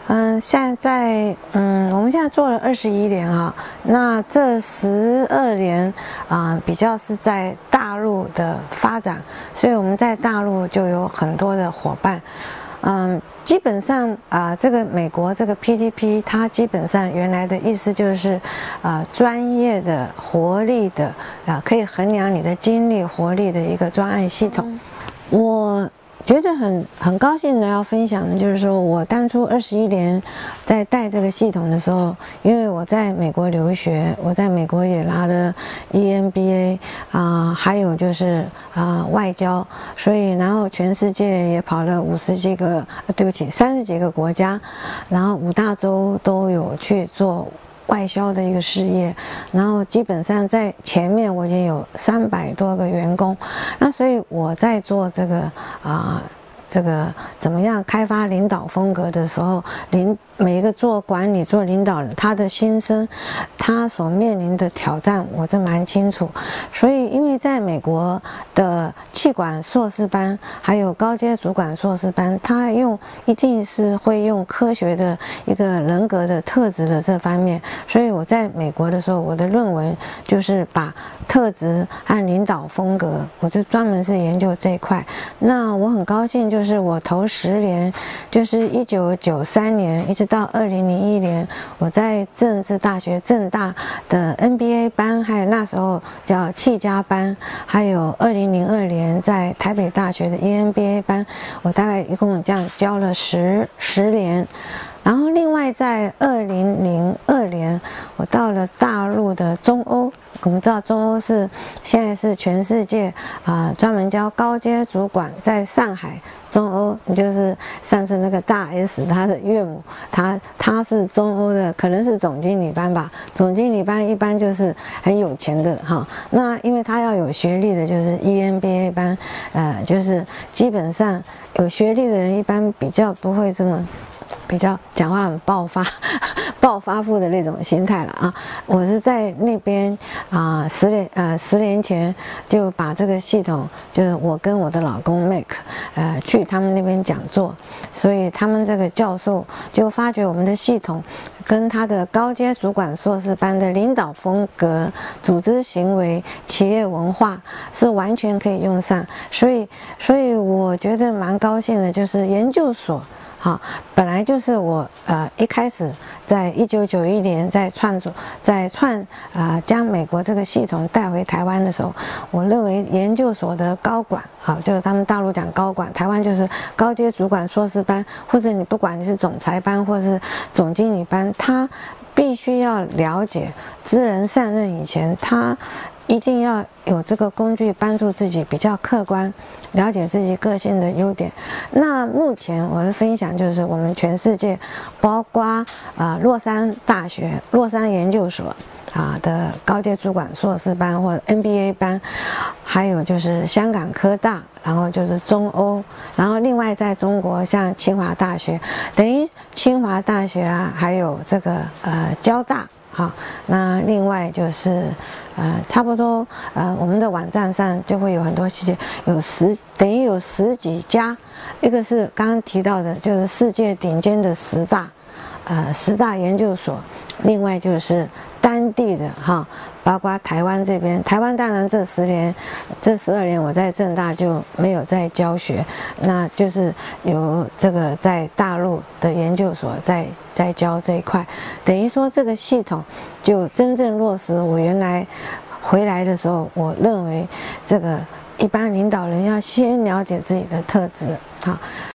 现在我们现在做了21年啊，那这12年比较是在大陆的发展，所以我们在大陆就有很多的伙伴。基本上这个美国这个 PTP 它基本上原来的意思就是专业的活力的可以衡量你的精力活力的一个专案系统。我觉得很高兴的要分享的就是说，我当初21年在带这个系统的时候，因为我在美国留学，我在美国也拿了 EMBA 还有就是外交，所以然后全世界也跑了30几个国家，然后5大洲都有去做外销的一个事业，然后基本上在前面我已经有300多个员工，那所以我在做这个怎么样开发领导风格的时候，每一个做管理做领导人他的心声，他所面临的挑战我真蛮清楚。所以因为在美国的企管硕士班还有高阶主管硕士班，他一定是会用科学的一个人格的特质的这方面，所以我在美国的时候，我的论文就是把特质和领导风格，我就专门是研究这一块。那我很高兴，就是我头10年，就是1993年一直到2001年，我在政治大学政大的 NBA 班，还有那时候叫企家班，还有2002年在台北大学的 EMBA 班，我大概一共这样教了10年。然后另外在2002年，我到了大陆的中欧。我们知道中欧现在是全世界专门教高阶主管，在上海中欧，就是上次那个大 S 他的岳母，他是中欧的，可能是总经理班吧。总经理班一般就是很有钱的哈。那因为他要有学历的，就是 EMBA 班，就是基本上有学历的人一般比较不会这么。比较讲话很暴发户的那种心态了啊！我是在那边10年前就把这个系统，就是我跟我的老公 Make 去他们那边讲座，所以他们这个教授就发觉我们的系统跟他的高阶主管硕士班的领导风格、组织行为、企业文化是完全可以用上，所以我觉得蛮高兴的，就是研究所。本来就是我一开始在1991年将美国这个系统带回台湾的时候，我认为研究所的高管就是他们大陆讲高管，台湾就是高阶主管硕士班，或者你不管你是总裁班或是总经理班，他必须要了解知人善任以前，他一定要有这个工具帮助自己比较客观了解自己个性的优点。那目前我的分享就是我们全世界包括洛杉大学、洛杉研究所的高阶主管硕士班或者 MBA 班，还有就是香港科大，然后就是中欧，然后另外在中国像清华大学，等于清华大学还有这个交大。那另外就是差不多我们的网站上就会有很多细节，等于有10几家，一个是刚刚提到的，就是世界顶尖的10大研究所，另外就是当地的包括台湾这边，台湾当然这12年我在政大就没有在教学，那就是有这个在大陆的研究所在教这一块，等于说这个系统就真正落实我原来回来的时候，我认为这个一般领导人要先了解自己的特质